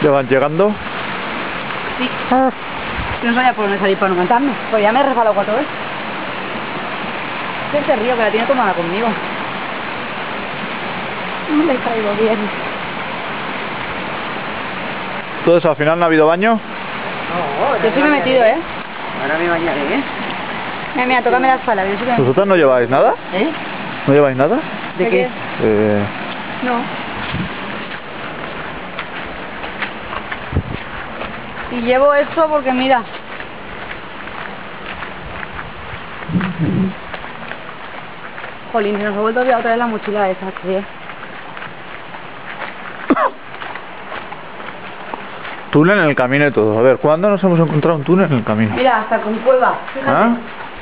¿Ya van llegando? Sí. No sabía por dónde salir para no cantarme. Pues ya me he resbalado 4 veces. Este río que la tiene tomada conmigo. No le caigo bien. ¿Todo eso al final no ha habido baño? No, yo sí me he metido, ¿eh? Ahora me bañaré, ¿eh? Mira, tócame la espalda. Yo sí que me... ¿Vosotros no lleváis nada? ¿Eh? ¿No lleváis nada? ¿De qué? No. Y llevo esto porque mira. Jolín, se nos ha vuelto a olvidar otra vez la mochila esa, ¿sí? Túnel en el camino y todo. A ver, ¿cuándo nos hemos encontrado un túnel en el camino? Mira, hasta con cueva, fíjate. ¿Ah?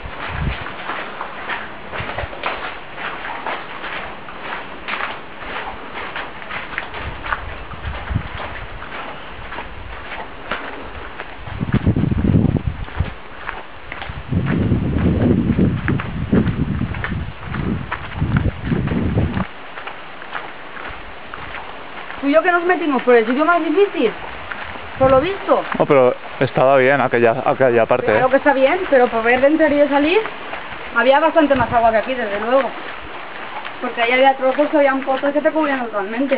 Tú y yo que nos metimos por el sitio más difícil, por lo visto. No, pero estaba bien aquella parte. Claro que está bien, pero por ver dentro y de salir, había bastante más agua que aquí, desde luego. Porque ahí había trozos que habían pozos que te cubrían totalmente.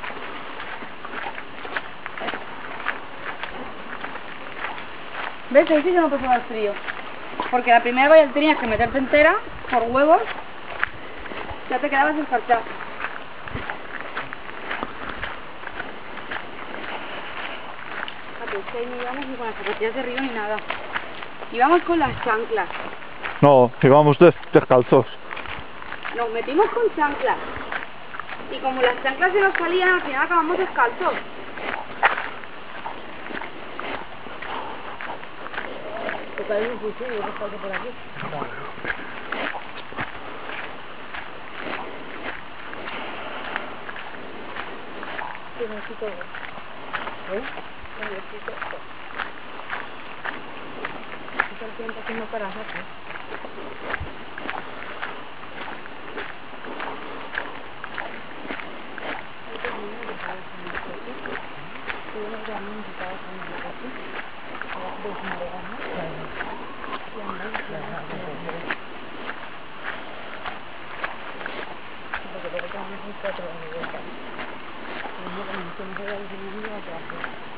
¿Ves? Ahí sí que no pasaba el frío. Porque la primera vez tenías que meterte entera, por huevos, ya te quedabas escarchado. Es que ahí no íbamos ni con las zapatillas de río ni nada. Íbamos con las chanclas. No, íbamos descalzos. Nos metimos con chanclas. Y como las chanclas se nos salían, al final acabamos descalzos. ¿Te parece un fusil? Yo descalzo por aquí. ¿Qué necesito? ¿Eh? Necesito esto. ¿Qué tal tiempo haciendo para hacer? Porque luego tenemos 4 de vuelta.